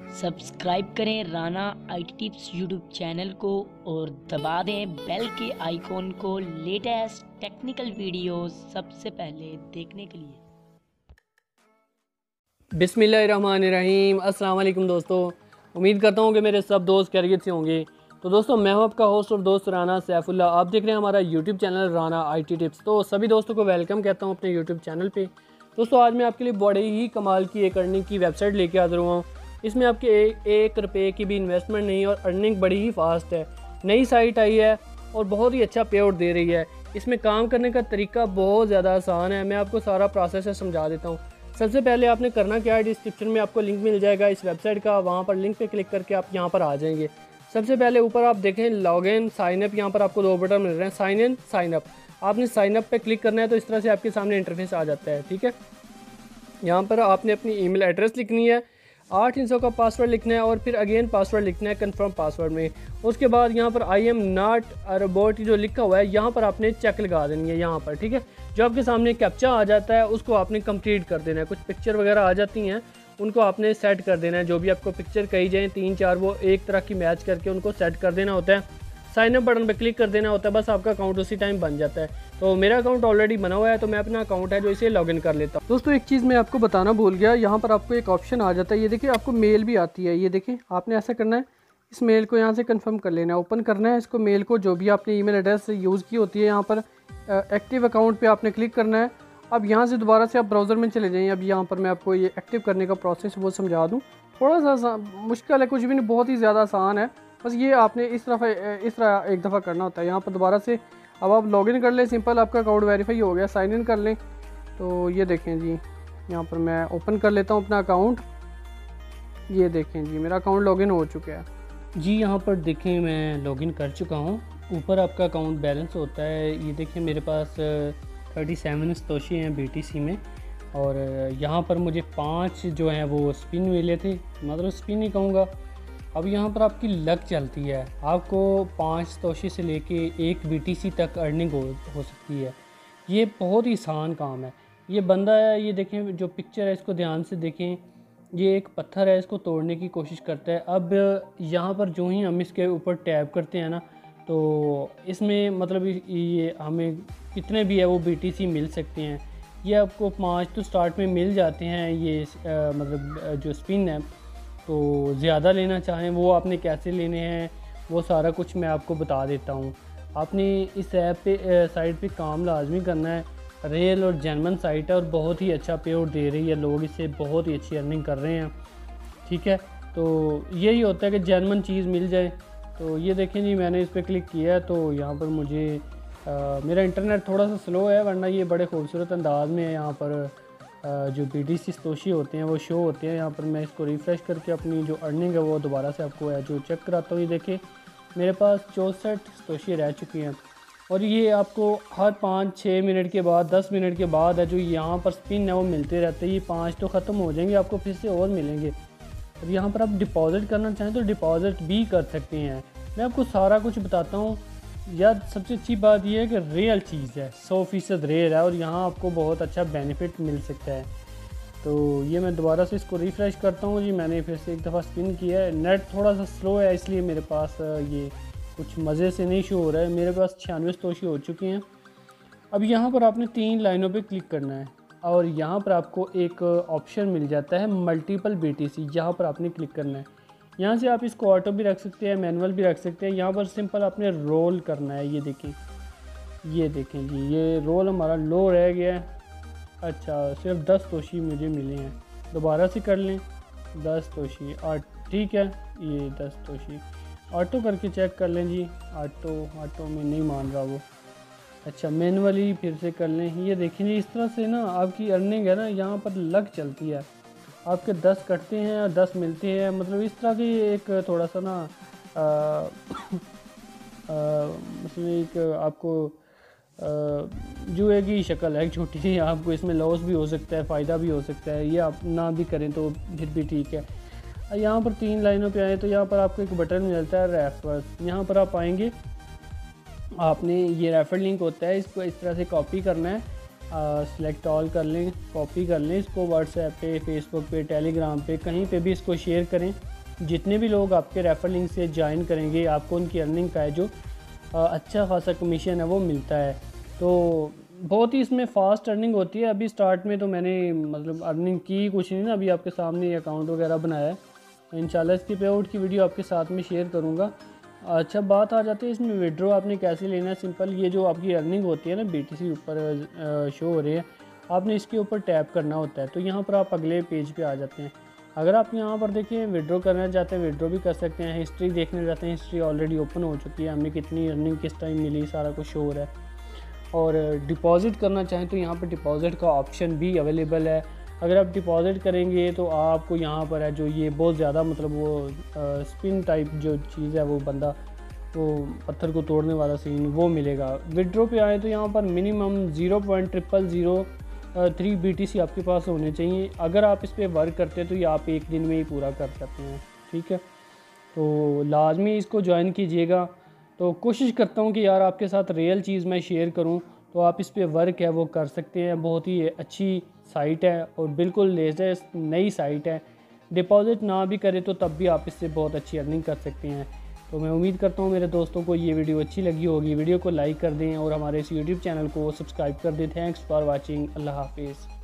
Subscribe करें Rana IT tips YouTube channel को और दबा दें बेल के आइकॉन को लेटेस्ट टेक्निकल वीडियोस सबसे पहले देखने के लिए। बिस्मिल्लाहिर्रहमानिर्रहीम। अस्सलाम वालेकुम दोस्तों, उम्मीद करता हूँ कि मेरे सब दोस्त खैरियत से होंगे। तो दोस्तों, मैं हूँ आपका होस्ट और दोस्त राना सैफुल्ला। आप देख रहे हैं हमारा YouTube channel Rana IT tips. तो सभी दोस्तों को वेलकम कहता हूँ अपने यूट्यूब चैनल पे। दोस्तों, आज मैं आपके लिए बड़े ही कमाल की एक अर्निंग की वेबसाइट लेके हाजिर हुआ हूँ। इसमें आपके एक रुपये की भी इन्वेस्टमेंट नहीं और अर्निंग बड़ी ही फास्ट है। नई साइट आई है और बहुत ही अच्छा पे आउट दे रही है। इसमें काम करने का तरीका बहुत ज़्यादा आसान है। मैं आपको सारा प्रोसेस समझा देता हूँ। सबसे पहले आपने करना क्या है, डिस्क्रिप्शन में आपको लिंक मिल जाएगा इस वेबसाइट का। वहाँ पर लिंक पे क्लिक करके आप यहाँ पर आ जाएंगे। सबसे पहले ऊपर आप देखें लॉगिन साइन अप, यहाँ पर आपको दो बटन मिल रहे हैं, साइन इन साइन अप। आपने साइन अप पे क्लिक करना है तो इस तरह से आपके सामने इंटरफेस आ जाता है। ठीक है, यहाँ पर आपने अपनी ईमेल एड्रेस लिखनी है, 8 हिस्सों का पासवर्ड लिखना है और फिर अगेन पासवर्ड लिखना है कंफर्म पासवर्ड में। उसके बाद यहाँ पर I am not a robot जो लिखा हुआ है यहाँ पर आपने चेक लगा देनी है यहाँ पर। ठीक है, जो आपके सामने कैप्चा आ जाता है उसको आपने कंप्लीट कर देना है। कुछ पिक्चर वगैरह आ जाती हैं, उनको आपने सेट कर देना है। जो भी आपको पिक्चर कही जाए 3-4 वो एक तरह की मैच करके उनको सेट कर देना होता है। साइन अप बटन पर क्लिक कर देना होता है, बस आपका अकाउंट उसी टाइम बन जाता है। तो मेरा अकाउंट ऑलरेडी बना हुआ है तो मैं अपना अकाउंट है जो इसे लॉगिन कर लेता हूँ। दोस्तों, एक चीज़ मैं आपको बताना भूल गया, यहाँ पर आपको एक ऑप्शन आ जाता है। ये देखिए, आपको मेल भी आती है। ये देखिए, आपने ऐसा करना है, इस मेल को यहाँ से कंफर्म कर लेना है, ओपन करना है इसको मेल को, जो भी आपने ईमेल एड्रेस यूज़ की होती है। यहाँ पर एक्टिव अकाउंट पे आपने क्लिक करना है। अब यहाँ से दोबारा से आप ब्राउज़र में चले जाइए। अब यहाँ पर मैं आपको ये एक्टिव करने का प्रोसेस वो समझा दूँ। थोड़ा सा मुश्किल है, कुछ भी नहीं, बहुत ही ज़्यादा आसान है। बस ये आपने इस तरह एक दफ़ा करना होता है। यहाँ पर दोबारा से अब आप लॉगिन कर लें, सिंपल आपका अकाउंट वेरीफाई हो गया, साइन इन कर लें। तो ये देखें जी, यहाँ पर मैं ओपन कर लेता हूँ अपना अकाउंट। ये देखें जी, मेरा अकाउंट लॉगिन हो चुका है जी। यहाँ पर देखें मैं लॉगिन कर चुका हूँ। ऊपर आपका अकाउंट बैलेंस होता है। ये देखें मेरे पास 37 सतोशी हैं BTC में और यहाँ पर मुझे 5 जो हैं वो स्पिन मिले थे, मतलब स्पिन ही कहूँगा। अब यहाँ पर आपकी लक चलती है, आपको 5 सतोशी से लेके 1 BTC तक अर्निंग हो सकती है। ये बहुत ही आसान काम है। ये बंदा है, ये देखें जो पिक्चर है इसको ध्यान से देखें, ये एक पत्थर है, इसको तोड़ने की कोशिश करता है। अब यहाँ पर जो ही हम इसके ऊपर टैप करते हैं ना, तो इसमें मतलब ये हमें कितने भी है वो BTC मिल सकते हैं। ये आपको 5 तो स्टार्ट में मिल जाते हैं। ये मतलब जो स्पिन है, तो ज़्यादा लेना चाहें वो आपने कैसे लेने हैं वो सारा कुछ मैं आपको बता देता हूँ। आपने इस ऐप पे साइट पे काम लाजमी करना है। रियल और जेन्युइन साइट है और बहुत ही अच्छा पे आउट दे रही है, लोग इससे बहुत ही अच्छी अर्निंग कर रहे हैं। ठीक है, तो यही होता है कि जेन्युइन चीज़ मिल जाए। तो ये देखें जी, मैंने इस पर क्लिक किया है तो यहाँ पर मुझे मेरा इंटरनेट थोड़ा सा स्लो है, वरना ये बड़े खूबसूरत अंदाज में है। यहाँ पर जो BTC सतोशी होते हैं वो शो होते हैं। यहाँ पर मैं इसको रिफ़्रेश करके अपनी जो अर्निंग है वो दोबारा से आपको है जो चेक कराता हूँ। ये देखिए, मेरे पास 64 सतोशी रह चुकी हैं और ये आपको हर 5-6 मिनट के बाद 10 मिनट के बाद है जो यहाँ पर स्पिन है वो मिलते रहते हैं। ये 5 तो ख़त्म हो जाएंगे, आपको फिर से और मिलेंगे। और यहाँ पर आप डिपॉज़िट करना चाहें तो डिपॉज़िट भी कर सकते हैं। मैं आपको सारा कुछ बताता हूँ। यार, सबसे अच्छी बात यह है कि रियल चीज़ है, 100% रियल है और यहाँ आपको बहुत अच्छा बेनिफिट मिल सकता है। तो ये मैं दोबारा से इसको रिफ़्रेश करता हूँ जी। मैंने फिर से एक दफ़ा स्पिन किया है। नेट थोड़ा सा स्लो है इसलिए मेरे पास ये कुछ मज़े से नहीं शो हो रहा है। मेरे पास 96 सतोशी हो चुकी हैं। अब यहाँ पर आपने 3 लाइनों पे क्लिक करना है और यहाँ पर आपको एक ऑप्शन मिल जाता है मल्टीपल BTC, यहाँ पर आपने क्लिक करना है। यहाँ से आप इसको ऑटो भी रख सकते हैं, मैनुअल भी रख सकते हैं। यहाँ पर सिंपल आपने रोल करना है। ये देखें जी, ये रोल हमारा लो रह गया है। अच्छा, सिर्फ 10 सतोशी मुझे मिले हैं। दोबारा से कर लें, 10 सतोशी 8, ठीक है। ये 10 सतोशी ऑटो करके चेक कर लें जी। ऑटो में नहीं मान रहा वो। अच्छा, मैनुअली फिर से कर लें। ये देखें जी, इस तरह से ना आपकी अर्निंग है ना, यहाँ पर लक चलती है। आपके 10 कटते हैं और 10 मिलते हैं, मतलब इस तरह की एक थोड़ा सा ना मतलब एक आपको जुए की शक्ल है, एक छोटी सी। आपको इसमें लॉस भी हो सकता है, फ़ायदा भी हो सकता है। ये आप ना भी करें तो फिर भी ठीक है। यहाँ पर 3 लाइनों पे आए तो यहाँ पर आपको एक बटन मिलता है रेफर। यहाँ पर आप आएंगे, आपने ये रेफर लिंक होता है, इसको इस तरह से कॉपी करना है। सिलेक्ट ऑल कर लें, कॉपी कर लें इसको, व्हाट्सएप पे, फेसबुक पे, टेलीग्राम पे, कहीं पे भी इसको शेयर करें। जितने भी लोग आपके रेफर लिंक से ज्वाइन करेंगे आपको उनकी अर्निंग का है जो अच्छा खासा कमीशन है वो मिलता है। तो बहुत ही इसमें फ़ास्ट अर्निंग होती है। अभी स्टार्ट में तो मैंने मतलब अर्निंग की कुछ नहीं ना, अभी आपके सामने अकाउंट वगैरह बनाया है। इंशाल्लाह इसकी पे आउट की वीडियो आपके साथ में शेयर करूँगा। अच्छा, बात आ जाती है इसमें विड्रॉ आपने कैसे लेना है। सिंपल, ये जो आपकी अर्निंग होती है ना BTC ऊपर शो हो रही है, आपने इसके ऊपर टैप करना होता है। तो यहाँ पर आप अगले पेज पे आ जाते हैं। अगर आप यहाँ पर देखिए विड्रॉ करना चाहते हैं विड्रॉ भी कर सकते हैं। हिस्ट्री देखने जाते हैं, हिस्ट्री ऑलरेडी ओपन हो चुकी है, हमें कितनी अर्निंग किस टाइम मिली सारा कुछ शो हो रहा है। और डिपॉज़िट करना चाहें तो यहाँ पर डिपॉज़िट का ऑप्शन भी अवेलेबल है। अगर आप डिपॉज़िट करेंगे तो आपको यहाँ पर है जो ये बहुत ज़्यादा मतलब वो स्पिन टाइप जो चीज़ है, वो बंदा वो पत्थर को तोड़ने वाला सीन वो मिलेगा। विड्रॉ पे आए तो यहाँ पर मिनिमम 0.0003 BTC आपके पास होने चाहिए। अगर आप इस पर वर्क करते हैं तो ये आप एक दिन में ही पूरा कर सकते हैं। ठीक है, तो लाजमी इसको ज्वाइन कीजिएगा। तो कोशिश करता हूँ कि यार आपके साथ रियल चीज़ मैं शेयर करूँ, तो आप इस पे वर्क है वो कर सकते हैं। बहुत ही अच्छी साइट है और बिल्कुल लेटेस्ट नई साइट है। डिपॉज़िट ना भी करें तो तब भी आप इससे बहुत अच्छी अर्निंग कर सकते हैं। तो मैं उम्मीद करता हूँ मेरे दोस्तों को ये वीडियो अच्छी लगी होगी। वीडियो को लाइक कर दें और हमारे इस YouTube चैनल को सब्सक्राइब कर दें। Thanks for watching. अल्लाह हाफिज़।